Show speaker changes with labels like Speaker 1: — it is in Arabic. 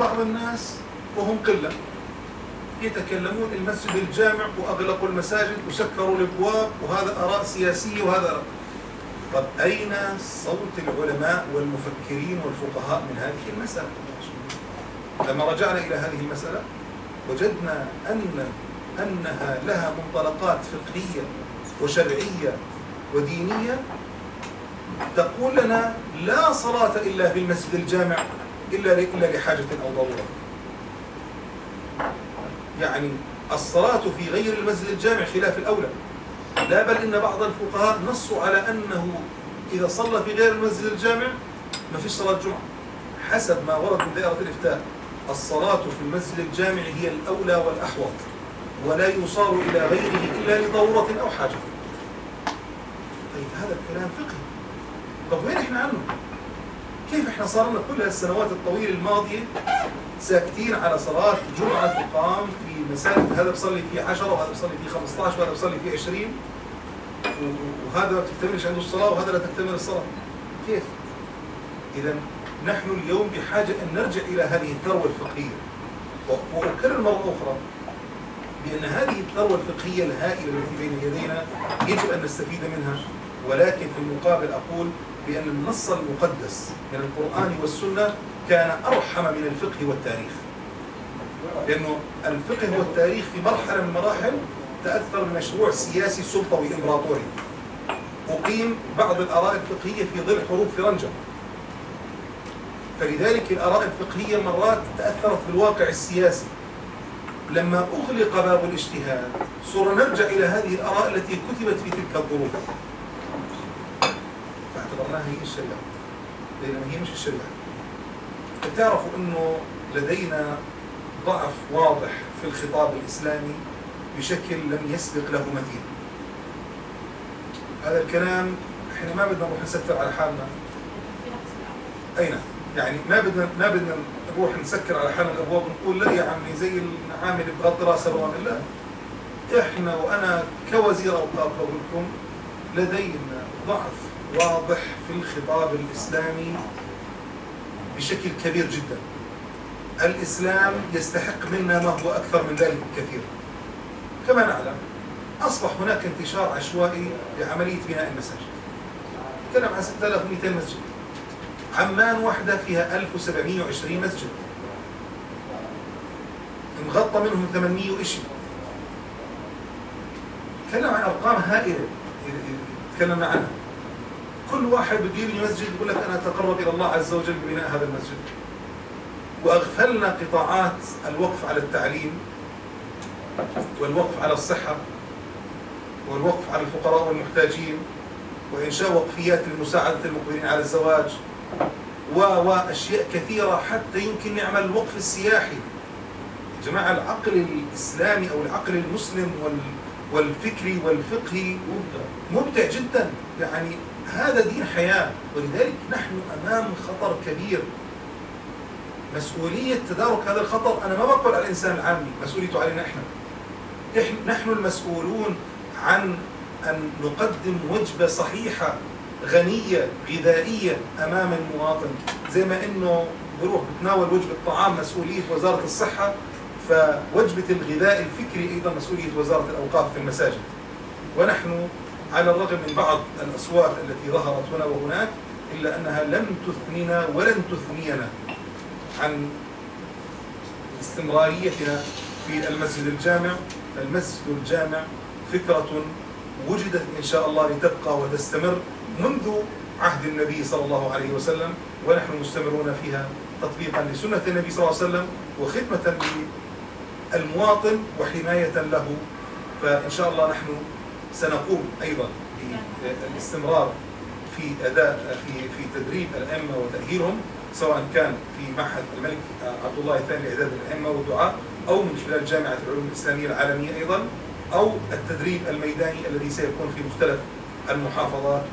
Speaker 1: بعض الناس وهم قلة يتكلمون المسجد الجامع وأغلقوا المساجد وسكروا الأبواب، وهذا آراء سياسية وهذا آراء. طب أين صوت العلماء والمفكرين والفقهاء من هذه المسألة؟ لما رجعنا إلى هذه المسألة وجدنا أنها لها منطلقات فقهية وشرعية ودينية تقول لنا لا صلاة إلا في المسجد الجامع إلا لحاجة أو ضرورة. يعني الصلاة في غير المسجد الجامع خلاف الأولى، لا بل إن بعض الفقهاء نصوا على أنه إذا صلى في غير المسجد الجامع ما فيش صلاة جمعة، حسب ما ورد من دائرة الإفتاء. الصلاة في المسجد الجامع هي الأولى والأحوط، ولا يصار إلى غيره إلا لضرورة أو حاجة. طيب هذا الكلام فقهي، طب وين إحنا عنه؟ كيف إحنا صار لنا كل هالسنوات الطويلة الماضية ساكتين على صلاة جمعة تقام في مساجد، هذا بصلي فيه 10 وهذا بصلي فيه 15 وهذا بصلي فيه 20، وهذا ما تكتملش عنده الصلاة وهذا لا تكتمل الصلاة؟ كيف؟ إذا نحن اليوم بحاجة أن نرجع إلى هذه الثروة الفقهية، وأكرر مرة أخرى بأن هذه الثروة الفقهية الهائلة التي بين يدينا يجب أن نستفيد منها، ولكن في المقابل أقول بأن النص المقدس من القرآن والسنة كان أرحم من الفقه والتاريخ، لأنه الفقه والتاريخ في مرحلة من المراحل تأثر بمشروع سياسي سلطوي إمبراطوري، أقيم بعض الآراء الفقهية في ظل حروب فرنجة، فلذلك الآراء الفقهية مرات تأثرت بالواقع السياسي. لما أغلق باب الاجتهاد صرنا نرجع إلى هذه الآراء التي كتبت في تلك الظروف، فاعتبرناها هي الشريعة، بينما هي مش الشريعة. تعرفوا أنه لدينا ضعف واضح في الخطاب الإسلامي بشكل لم يسبق له مثيل. هذا الكلام احنا ما بدنا نروح نسكر على حالنا. أين؟ يعني ما بدنا نروح نسكر على حالنا الأبواب ونقول لا يا عمي زي العامل بغض راسه روان. لا، احنا وأنا كوزير أوقاف بقول لكم لدينا ضعف واضح في الخطاب الإسلامي بشكل كبير جدا. الإسلام يستحق منا ما هو أكثر من ذلك بكثير. كما نعلم أصبح هناك انتشار عشوائي لعملية بناء المساجد. نتكلم عن 6200 مسجد، عمان واحدة فيها 1720 مسجد، مغطى منهم 800 وإشي. نتكلم عن أرقام هائلة تكلمنا عنها. كل واحد بده يبني مسجد يقول لك أنا أتقرب إلى الله عز وجل ببناء هذا المسجد. وأغفلنا قطاعات الوقف على التعليم والوقف على الصحة والوقف على الفقراء والمحتاجين وإنشاء وقفيات لمساعدة المقبلين على الزواج وأشياء كثيرة، حتى يمكن نعمل الوقف السياحي. يا جماعة العقل الإسلامي أو العقل المسلم والفكري والفقهي ممتع جدا، يعني هذا دين حياة. ولذلك نحن أمام خطر كبير، مسؤولية تدارك هذا الخطر. أنا ما بقول على الإنسان العامي، مسؤوليته علينا إحنا نحن المسؤولون عن أن نقدم وجبة صحيحة غنية غذائية أمام المواطن. زي ما إنه بروح بتناول وجبة طعام مسؤولية وزارة الصحة، فوجبة الغذاء الفكري أيضا مسؤولية وزارة الأوقاف في المساجد. ونحن على الرغم من بعض الأصوات التي ظهرت هنا وهناك إلا أنها لم تثنينا ولن تثنينا عن استمراريتنا في المسجد الجامع. المسجد الجامع فكرة وجدت إن شاء الله لتبقى وتستمر منذ عهد النبي صلى الله عليه وسلم، ونحن مستمرون فيها تطبيقا لسنة النبي صلى الله عليه وسلم وخدمة للمواطن وحماية له. فإن شاء الله نحن سنقوم أيضا بالاستمرار في أداء في تدريب الأئمة وتأهيلهم، سواء كان في معهد الملك عبد الله الثاني لإعداد الأئمة والدعاة، أو من خلال جامعة العلوم الإسلامية العالمية أيضا، أو التدريب الميداني الذي سيكون في مختلف المحافظات.